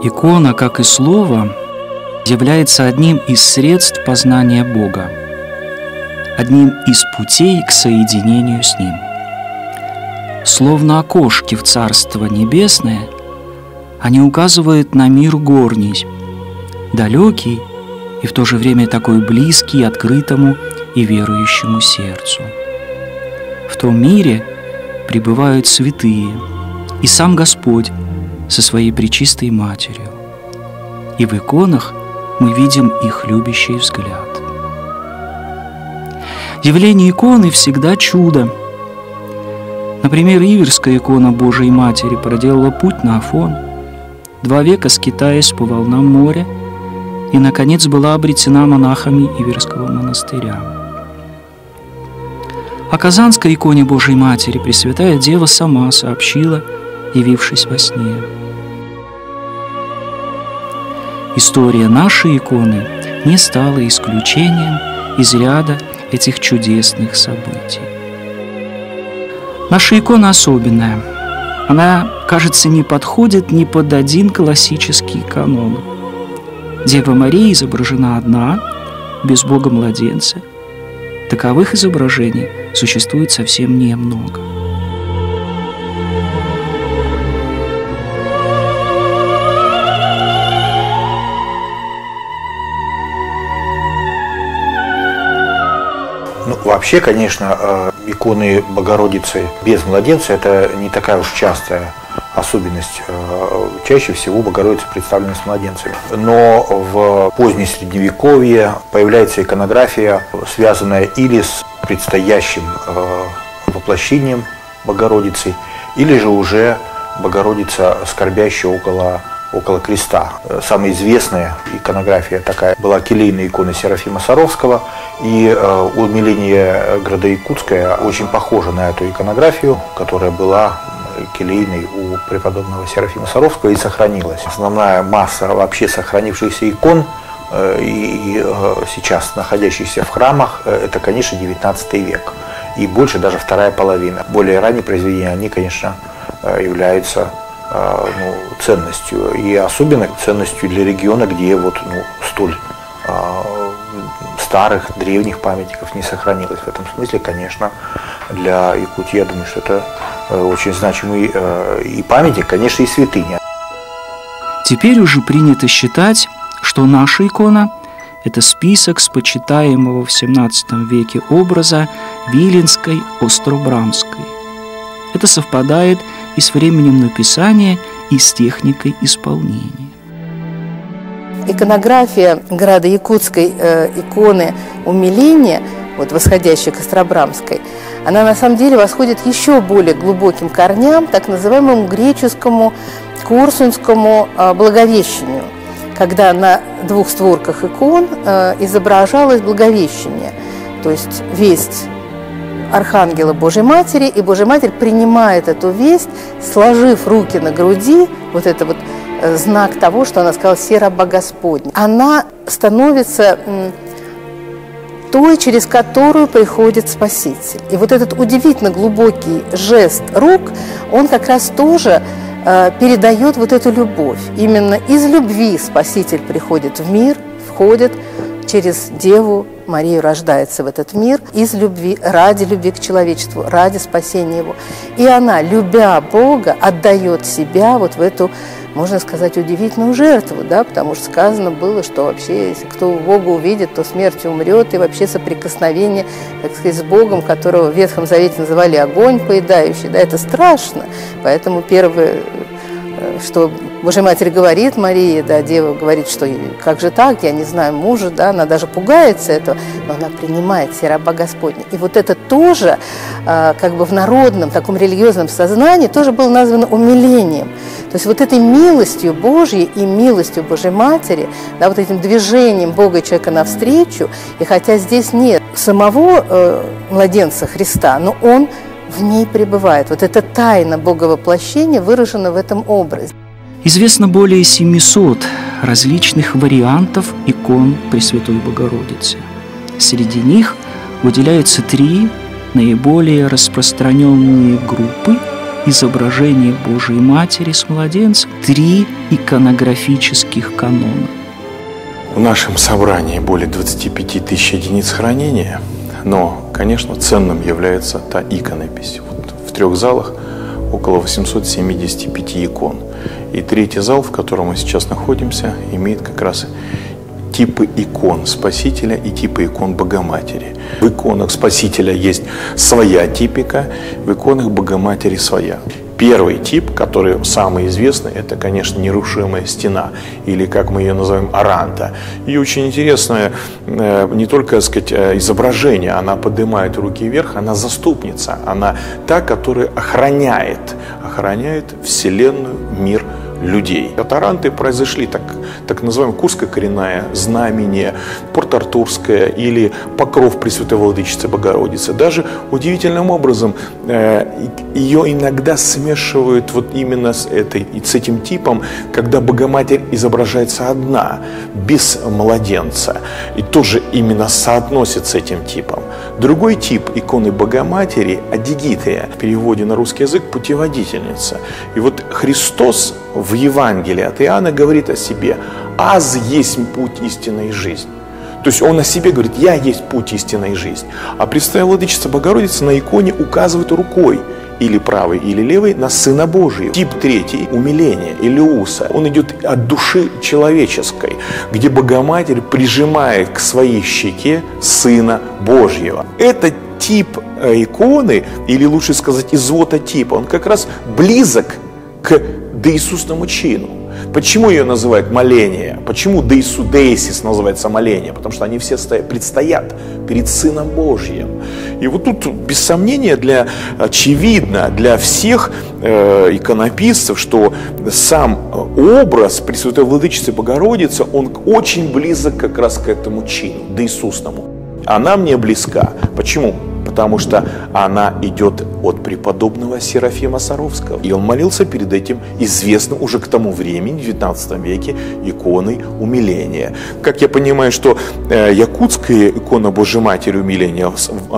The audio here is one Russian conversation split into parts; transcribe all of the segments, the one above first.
Икона, как и слово, является одним из средств познания Бога, одним из путей к соединению с Ним. Словно окошки в Царство Небесное, они указывают на мир горний, далекий и в то же время такой близкий открытому и верующему сердцу. В том мире пребывают святые и сам Господь со своей пречистой Матерью. И в иконах мы видим их любящий взгляд. Явление иконы всегда чудо. Например, Иверская икона Божией Матери проделала путь на Афон, 2 века скитаясь по волнам моря, и, наконец, была обретена монахами Иверского монастыря. О Казанской иконе Божией Матери Пресвятая Дева сама сообщила, явившись во сне. История нашей иконы не стала исключением из ряда этих чудесных событий. Наша икона особенная. Она, кажется, не подходит ни под один классический канон. Дева Мария изображена одна, без Бога-младенца. Таковых изображений существует совсем немного. Вообще, конечно, иконы Богородицы без младенца – это не такая уж частая особенность. Чаще всего Богородица представлена с младенцами. Но в позднее Средневековье появляется иконография, связанная или с предстоящим воплощением Богородицы, или же уже Богородица, скорбящая около креста. Самая известная иконография такая была келейная икона Серафима Саровского, и умиление Градоякутская очень похожа на эту иконографию, которая была келейной у преподобного Серафима Саровского и сохранилась. Основная масса вообще сохранившихся икон и сейчас находящихся в храмах, это, конечно, 19 век, и больше даже вторая половина. Более ранние произведения, они, конечно, являются ценностью, и особенно ценностью для региона, где столь старых, древних памятников не сохранилось. В этом смысле, конечно, для Якутии, я думаю, что это очень значимый и памятник, конечно, и святыня. Теперь уже принято считать, что наша икона – это список с почитаемого в XVII веке образа Виленской Остробрамской. Это совпадает и с временем написания, и с техникой исполнения. Иконография Градоякутской иконы умиления, восходящей к Остробрамской, она на самом деле восходит еще более глубоким корням, так называемому греческому курсунскому благовещению, когда на 2 створках икон изображалось благовещение, то есть весть Архангела Божьей Матери, и Божья Матерь принимает эту весть, сложив руки на груди, это знак того, что она сказала «Се раба Господня». Она становится той, через которую приходит Спаситель. И этот удивительно глубокий жест рук, он как раз тоже передает эту любовь. Именно из любви Спаситель приходит в мир, входит через Деву Марию, рождается в этот мир из любви, ради любви к человечеству, ради спасения его. И она, любя Бога, отдает себя в эту, можно сказать, удивительную жертву, потому что сказано было, что вообще, если кто Бога увидит, то смертью умрет, и вообще соприкосновение, так сказать, с Богом, которого в Ветхом Завете называли огонь поедающий, это страшно. Поэтому первое, что Божья Матерь говорит Марии, Дева говорит, что как же так, я не знаю мужа, она даже пугается этого, но она принимает «Се раба Господня». И это тоже в народном, таком религиозном сознании тоже было названо умилением. То есть этой милостью Божьей и милостью Божьей Матери, этим движением Бога и человека навстречу, и хотя здесь нет самого младенца Христа, но он в ней пребывает. Эта тайна Боговоплощения выражена в этом образе. Известно более 700 различных вариантов икон Пресвятой Богородицы. Среди них выделяются 3 наиболее распространенные группы, изображение Божией Матери с младенцем, 3 иконографических канона. В нашем собрании более 25 тысяч единиц хранения, но, конечно, ценным является та иконопись. Вот в 3 залах около 875 икон. И 3-й зал, в котором мы сейчас находимся, имеет как раз типы икон Спасителя и типы икон Богоматери. В иконах Спасителя есть своя типика, в иконах Богоматери своя. Первый тип, который самый известный, это, конечно, нерушимая стена, или, как мы ее называем, аранта. И очень интересное не только, так сказать, изображение, она поднимает руки вверх, она заступница, она та, которая охраняет Вселенную, мир, людей. От аранты произошли так называемая Курская коренная, Знамение, Порт-Артурская или Покров Пресвятой Владычицы Богородицы. Даже удивительным образом ее иногда смешивают вот именно с этим типом, когда Богоматерь изображается одна, без младенца, и тоже именно соотносит с этим типом. Другой тип иконы Богоматери – Адигития, в переводе на русский язык путеводительница. И вот Христос в Евангелии от Иоанна говорит о себе: «Аз есть путь истинной жизни». То есть он о себе говорит: «Я есть путь истинной жизни». А Пресвятая Владычица Богородица на иконе указывает рукой, или правой, или левой, на Сына Божия. Тип 3 – умиление, Элеуса. Он идет от души человеческой, где Богоматерь прижимает к своей щеке Сына Божьего. Это тип иконы, или лучше сказать, изототипа, он как раз близок к деисусному чину. Почему ее называют моление? Почему деисис называется моление? Потому что они все предстоят перед Сыном Божьим. И вот тут, без сомнения, очевидно для всех иконописцев, что сам образ Пресвятой Владычицы Богородицы, он очень близок как раз к этому чину, деисусному. Она мне близка. Почему? Потому что она идет от преподобного Серафима Саровского. И он молился перед этим известным уже к тому времени, в 19 веке, иконой умиления. Как я понимаю, что якутская икона Божьей Матери умиления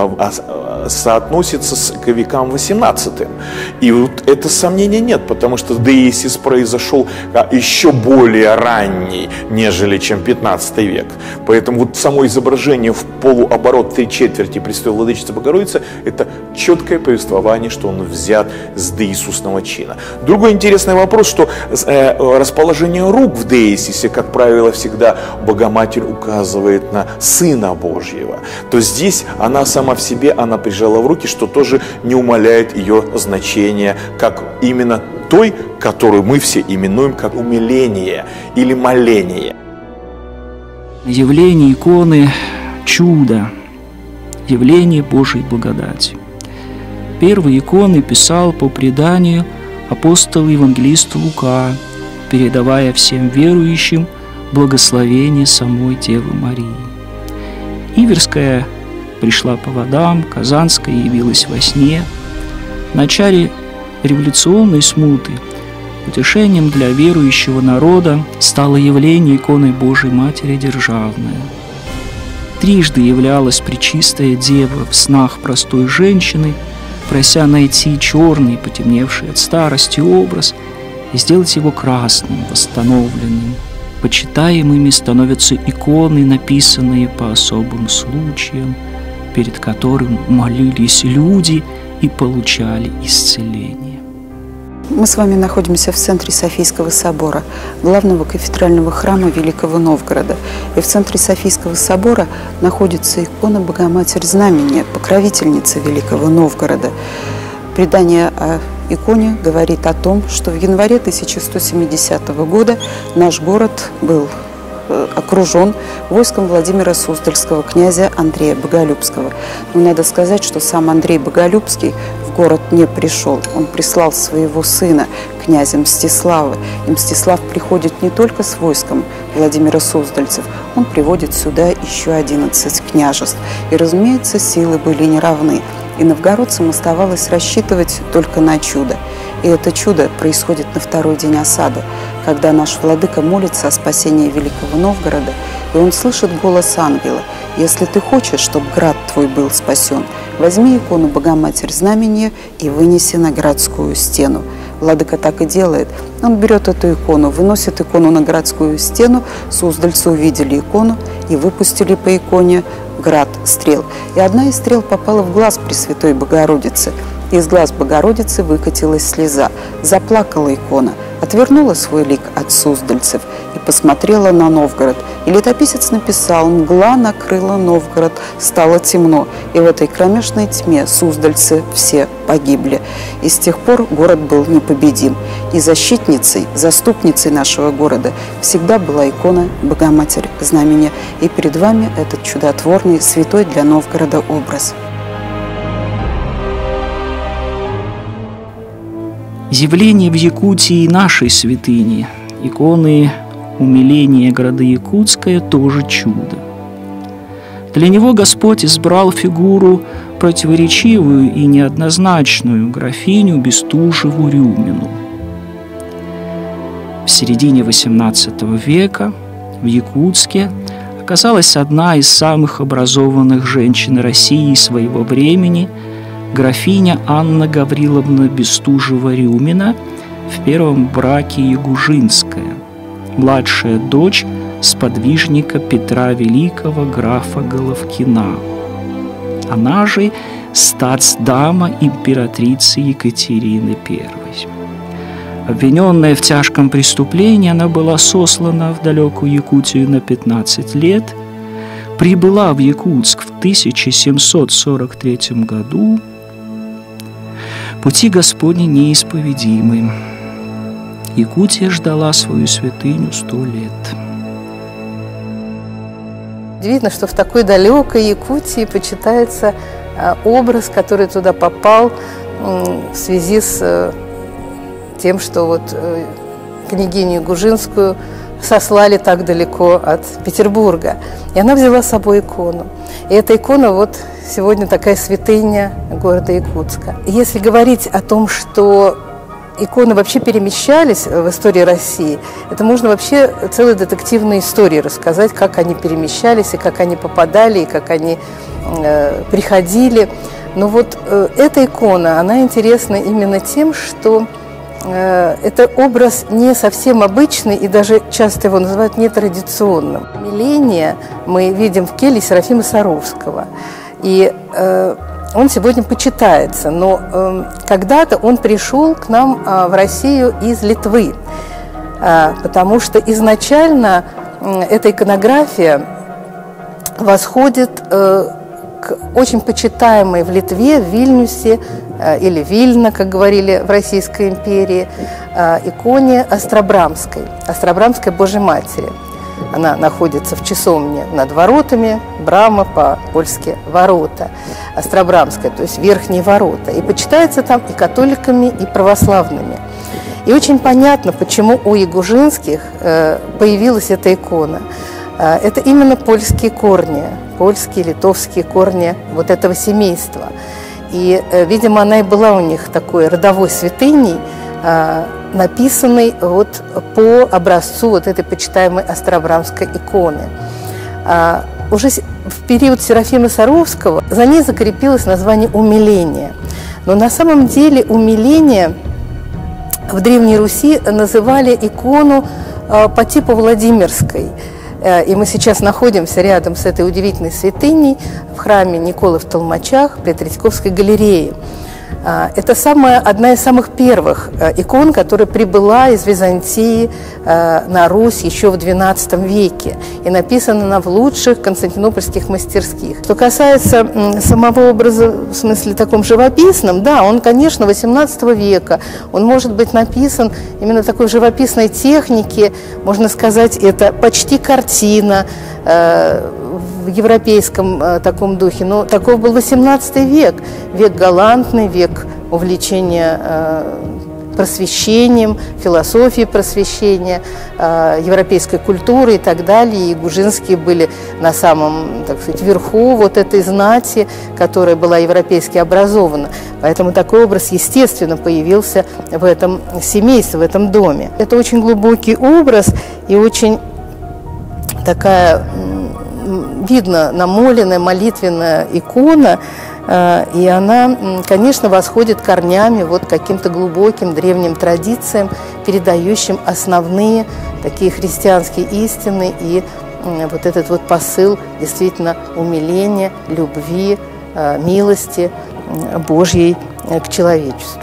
соотносится к векам 18. И вот это сомнения нет, потому что деисис произошел еще более ранний, нежели чем 15 век. Поэтому вот само изображение в полуоборот 3/4 Пресвятой Владычицы Богородицы – это четкое повествование, что он взят с деисусного чина. Другой интересный вопрос, что расположение рук в деисисе, как правило, всегда Богоматерь указывает на Сына Божьего. То здесь она сама в себе, она прижала в руки, что тоже не умаляет ее значение, как именно той, которую мы все именуем как умиление или моление. Явление иконы – чудо, явление Божьей благодати. Первые иконы писал по преданию апостол-евангелист Лука, передавая всем верующим благословение самой Девы Марии. Иверская пришла по водам, Казанская явилась во сне. В начале революционной смуты утешением для верующего народа стало явление иконы Божией Матери Державная. Трижды являлась Пречистая Дева в снах простой женщины, прося найти черный, потемневший от старости образ и сделать его красным, восстановленным. Почитаемыми становятся иконы, написанные по особым случаям, перед которым молились люди и получали исцеление. Мы с вами находимся в центре Софийского собора, главного кафедрального храма Великого Новгорода. И в центре Софийского собора находится икона Богоматерь Знамения, покровительница Великого Новгорода. Предание о иконе говорит о том, что в январе 1170 года наш город был окружен войском Владимира Суздальского, князя Андрея Боголюбского. Но надо сказать, что сам Андрей Боголюбский в город не пришел. Он прислал своего сына, князя Мстислава. И Мстислав приходит не только с войском Владимира Суздальцев, он приводит сюда еще 11 княжеств. И, разумеется, силы были неравны. И новгородцам оставалось рассчитывать только на чудо. И это чудо происходит на второй день осады, когда наш владыка молится о спасении Великого Новгорода, и он слышит голос ангела: «Если ты хочешь, чтобы град твой был спасен, возьми икону Богоматерь Знамения и вынеси на городскую стену. Владыка так и делает. Он берет эту икону, выносит икону на городскую стену, суздальцы увидели икону и выпустили по иконе град стрел. И одна из стрел попала в глаз Пресвятой Богородицы. Из глаз Богородицы выкатилась слеза. Заплакала икона, отвернула свой лик от суздальцев и посмотрела на Новгород. И летописец написал: «Мгла накрыла Новгород, стало темно, и в этой кромешной тьме суздальцы все погибли». И с тех пор город был непобедим. И защитницей, заступницей нашего города всегда была икона Богоматерь Знамения. И перед вами этот чудотворный, святой для Новгорода образ. Явление в Якутии нашей святыни, иконы умиления города Якутское, тоже чудо. Для него Господь избрал фигуру противоречивую и неоднозначную графиню Бестужеву-Рюмину. В середине XVIII века в Якутске оказалась одна из самых образованных женщин России своего времени – графиня Анна Гавриловна Бестужева-Рюмина, в первом браке Ягужинская, младшая дочь сподвижника Петра Великого графа Головкина. Она же статсдама императрицы Екатерины I. Обвиненная в тяжком преступлении, она была сослана в далекую Якутию на 15 лет, прибыла в Якутск в 1743 году. Пути Господни неисповедимы. Якутия ждала свою святыню 100 лет. Удивительно, что в такой далекой Якутии почитается образ, который туда попал в связи с тем, что вот княгиню Ягужинскую сослали так далеко от Петербурга. И она взяла с собой икону. И эта икона вот сегодня такая святыня города Якутска. Если говорить о том, что иконы вообще перемещались в истории России, это можно вообще целые детективные истории рассказать, как они перемещались, и как они попадали, и как они приходили. Но вот эта икона, она интересна именно тем, что это образ не совсем обычный, и даже часто его называют нетрадиционным. Умиление мы видим в келье Серафима Саровского. И он сегодня почитается, но когда-то он пришел к нам в Россию из Литвы, потому что изначально эта иконография восходит к очень почитаемой в Литве, в Вильнюсе, или Вильно, как говорили в Российской империи, иконе Острабрамской Божьей Матери. Она находится в часовне над воротами, брама по-польски «ворота», Острабрамская, то есть верхние ворота. И почитается там и католиками, и православными. И очень понятно, почему у Ягужинских появилась эта икона. Это именно польские корни, польские, литовские корни вот этого семейства. И, видимо, она и была у них такой родовой святыней, написанной вот по образцу вот этой почитаемой Острабрамской иконы. Уже в период Серафима Саровского за ней закрепилось название «умиление». Но на самом деле умиление в Древней Руси называли икону по типу Владимирской. И мы сейчас находимся рядом с этой удивительной святыней в храме Николы в Толмачах при Третьяковской галерее. Это одна из самых первых икон, которая прибыла из Византии на Русь еще в XII веке. И написана она в лучших константинопольских мастерских. Что касается самого образа, в смысле таком живописном, да, он, конечно, XVIII века. Он может быть написан именно в такой живописной технике. Можно сказать, это почти картина, в европейском таком духе. Но таков был XVIII век. Век галантный, век увлечения просвещением, философией просвещения, европейской культуры и так далее. И Ягужинские были на самом, так сказать, верху вот этой знати, которая была европейски образована. Поэтому такой образ, естественно, появился в этом семействе, в этом доме. Это очень глубокий образ и очень такая, видно, намоленная, молитвенная икона, И она, конечно, восходит корнями вот к каким-то глубоким древним традициям, передающим основные такие христианские истины и вот этот вот посыл действительно умиления, любви, милости Божьей к человечеству.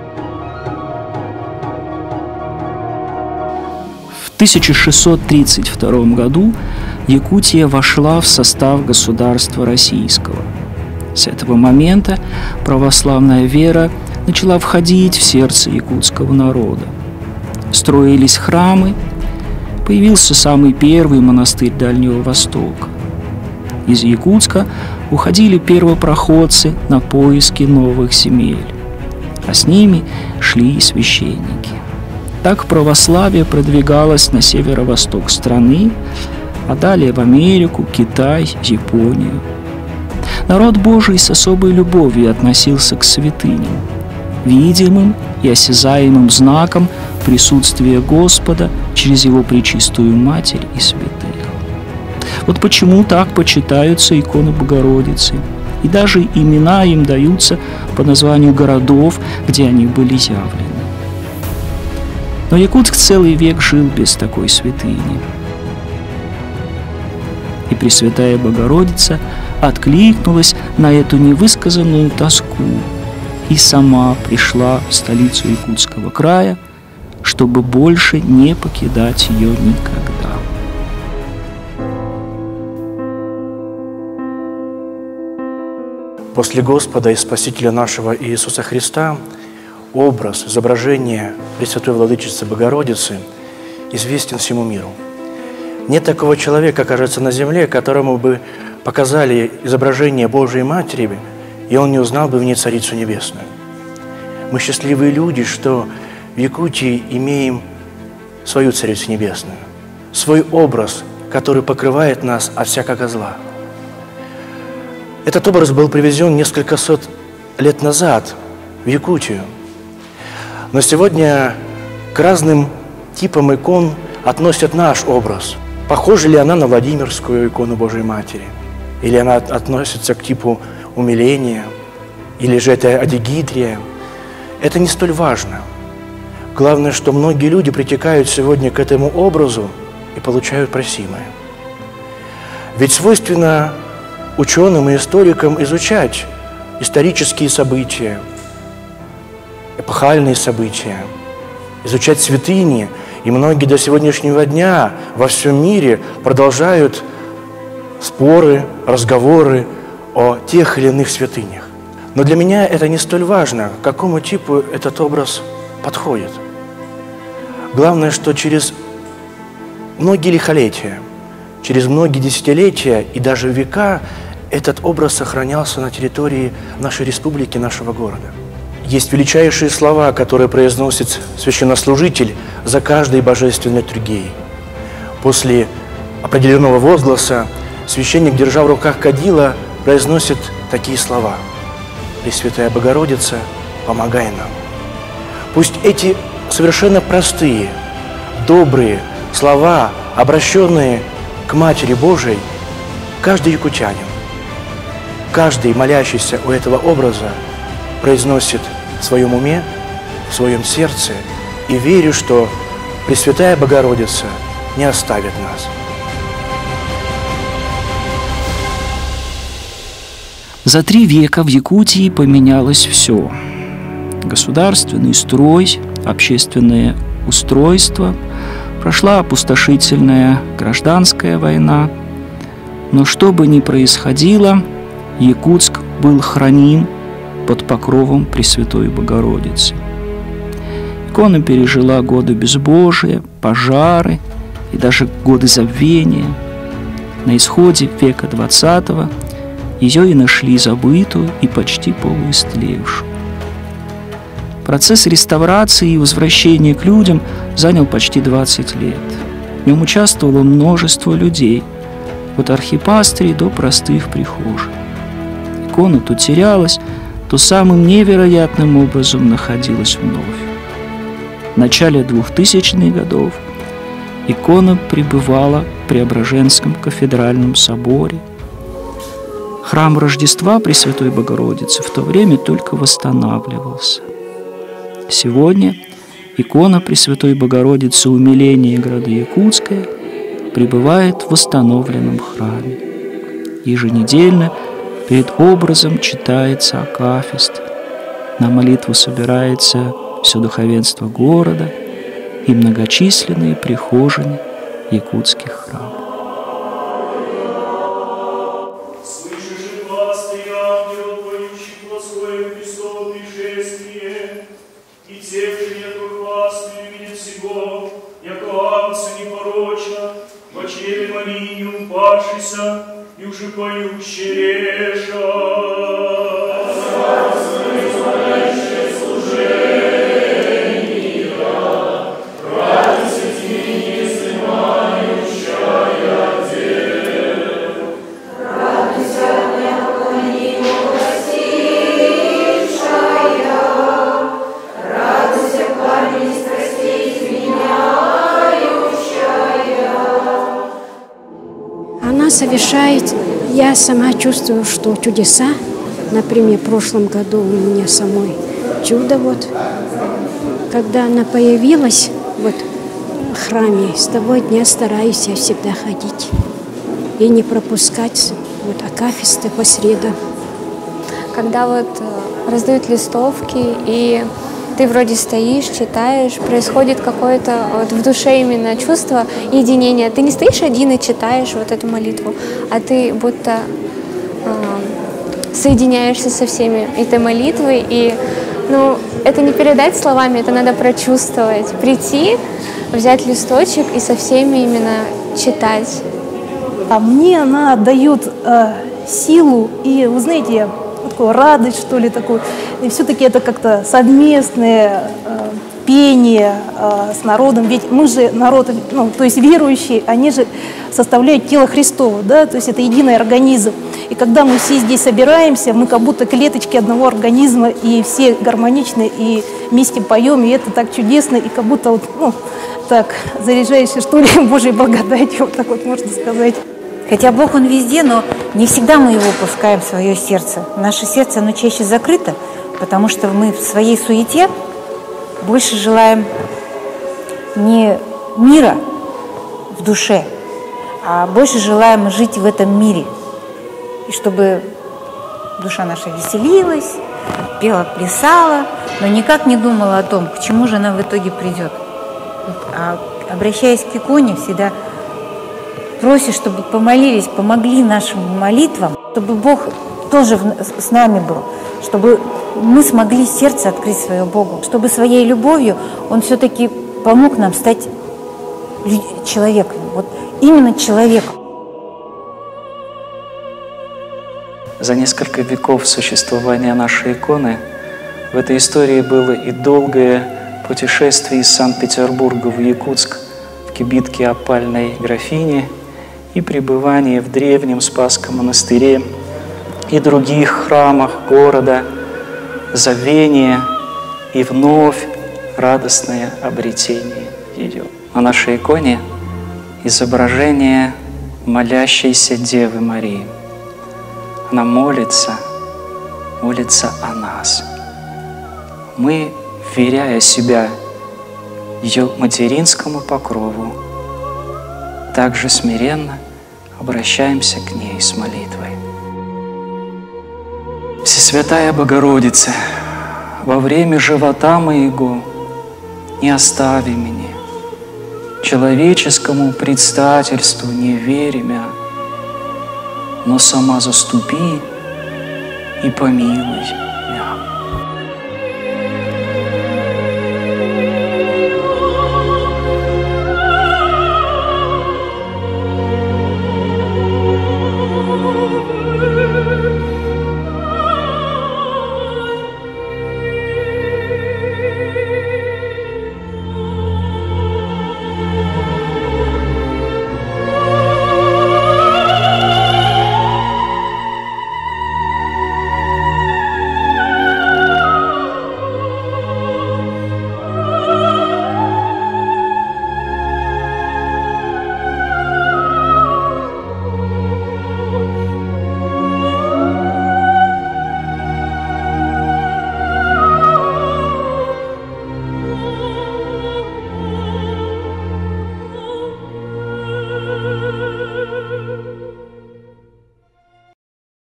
В 1632 году Якутия вошла в состав государства российского. С этого момента православная вера начала входить в сердце якутского народа. Строились храмы, появился самый первый монастырь Дальнего Востока. Из Якутска уходили первопроходцы на поиски новых земель, а с ними шли и священники. Так православие продвигалось на северо-восток страны, а далее в Америку, Китай, Японию. Народ Божий с особой любовью относился к святыням, видимым и осязаемым знаком присутствия Господа через Его пречистую Матерь и святых. Вот почему так почитаются иконы Богородицы, и даже имена им даются по названию городов, где они были явлены. Но Якутск целый век жил без такой святыни. И Пресвятая Богородица откликнулась на эту невысказанную тоску и сама пришла в столицу Якутского края, чтобы больше не покидать ее никогда. После Господа и Спасителя нашего Иисуса Христа образ, изображение Пресвятой Владычицы Богородицы известен всему миру. Нет такого человека, кажется, на земле, которому бы показали изображение Божией Матери, и он не узнал бы в ней Царицу Небесную. Мы счастливые люди, что в Якутии имеем свою Царицу Небесную, свой образ, который покрывает нас от всякого зла. Этот образ был привезен несколько сот лет назад в Якутию. Но сегодня к разным типам икон относят наш образ. Похожа ли она на Владимирскую икону Божией Матери? Или она относится к типу умиления? Или же это Адигитрия? Это не столь важно. Главное, что многие люди притекают сегодня к этому образу и получают просимое. Ведь свойственно ученым и историкам изучать исторические события, эпохальные события, изучать святыни, и многие до сегодняшнего дня во всем мире продолжают споры, разговоры о тех или иных святынях. Но для меня это не столь важно, к какому типу этот образ подходит. Главное, что через многие лихолетия, через многие десятилетия и даже века этот образ сохранялся на территории нашей республики, нашего города. Есть величайшие слова, которые произносит священнослужитель за каждой божественной литургией. После определенного возгласа священник, держа в руках кадила, произносит такие слова: «Пресвятая Богородица, помогай нам». Пусть эти совершенно простые, добрые слова, обращенные к Матери Божией, каждый якутянин, каждый молящийся у этого образа произносит в своем уме, в своем сердце, и верю, что Пресвятая Богородица не оставит нас. За 3 века в Якутии поменялось все. Государственный строй, общественное устройство, прошла опустошительная гражданская война. Но что бы ни происходило, Якутск был храним под покровом Пресвятой Богородицы. Икона пережила годы безбожия, пожары и даже годы забвения. На исходе века XX ее и нашли забытую и почти полуистлевшую. Процесс реставрации и возвращения к людям занял почти 20 лет. В нем участвовало множество людей, от архипастырей до простых прихожих. Икона то терялась, то самым невероятным образом находилась вновь. В начале 2000-х годов икона пребывала в Преображенском кафедральном соборе. Храм Рождества Пресвятой Богородицы в то время только восстанавливался. Сегодня икона Пресвятой Богородицы Умиления города Якутска пребывает в восстановленном храме. Еженедельно перед образом читается акафист. На молитву собирается все духовенство города и многочисленные прихожане якутских храмов. И уже поющий реша. Совершает, я сама чувствую, что чудеса. Например, в прошлом году у меня самой чудо вот, когда она появилась вот в храме, с того дня стараюсь я всегда ходить и не пропускать вот акафисты по средам. Когда вот раздают листовки и ты вроде стоишь, читаешь, происходит какое-то вот в душе именно чувство единения. Ты не стоишь один и читаешь вот эту молитву, а ты будто соединяешься со всеми этой молитвой. И это не передать словами, это надо прочувствовать. Прийти, взять листочек и со всеми именно читать. А мне она дает силу и, вы знаете, такую радость, что ли, такую. И все-таки это как-то совместное пение с народом. Ведь мы же народ, то есть верующие, они же составляют тело Христово, да, то есть это единый организм. И когда мы все здесь собираемся, мы как будто клеточки одного организма, и все гармоничны, и вместе поем, и это так чудесно, и как будто вот, так заряжаешься, что ли, Божьей благодатью, вот так вот можно сказать. Хотя Бог, Он везде, но не всегда мы Его пускаем в свое сердце. Наше сердце, оно чаще закрыто, потому что мы в своей суете больше желаем не мира в душе, а больше желаем жить в этом мире. И чтобы душа наша веселилась, пела, плясала, но никак не думала о том, к чему же она в итоге придет. А обращаясь к иконе, всегда просишь, чтобы помолились, помогли нашим молитвам, чтобы Бог тоже с нами был, чтобы мы смогли сердце открыть свое Богу, чтобы своей любовью Он все-таки помог нам стать человеком, вот именно человеком. За несколько веков существования нашей иконы в этой истории было и долгое путешествие из Санкт-Петербурга в Якутск, в кибитке опальной графини, и пребывание в древнем Спасском монастыре и других храмах города, забвение и вновь радостное обретение ее. На нашей иконе изображение молящейся Девы Марии. Она молится о нас. Мы, вверяя себя ее материнскому покрову, также смиренно обращаемся к ней с молитвой. Всесвятая Богородица, во время живота моего не остави меня, человеческому предстательству не веря мя, но сама заступи и помилуй.